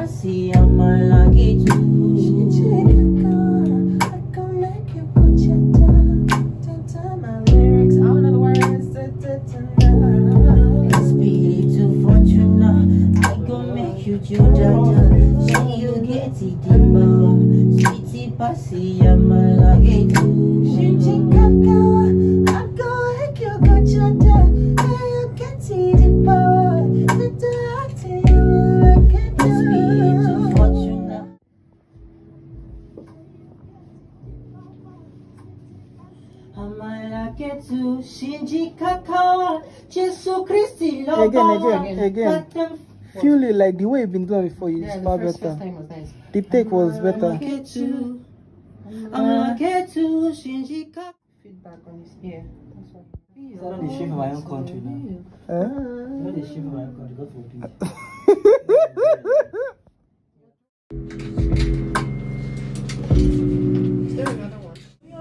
Pasi ama lagi tu. My lyrics, I don't know the words. Espiritu Fortuna, I gon' make you judge. Say you get it deeper. Sweetie Pasi ama lagi tu. Shinji kakao, I gon' make you go judge. Say you get it deeper. Espiritu Fortuna. Amalaketu Shinji Kakao Jesus Christi Again. Feel it like the way you've been doing before. You Yeah, far the first better. time was nice. The take was better. Amalaketu Shinji Kakao. Feedback on this. Yeah, that's what. I don't dey shame for my own country now. I don't dey shame for my own country. God forbid. Is there another one?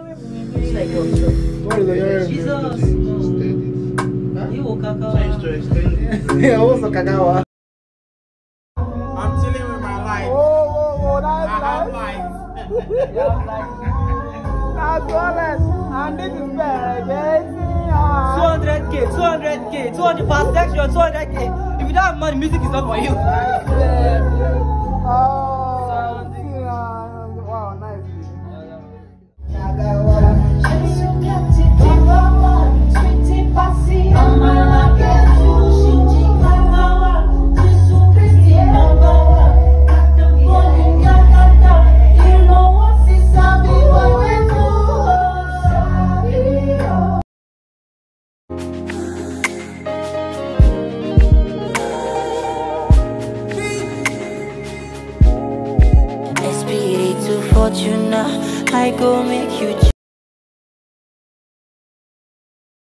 What is the Jesus. You will Kakao. Yeah, what's the cacao? I'm chilling with my life. Oh, that's I have life. That's honest. And this is Pere Jason 200k, 200 per section, 200k. If you don't have money, music is not for you. Wow, nice. Espiritu Fortuna, I go make you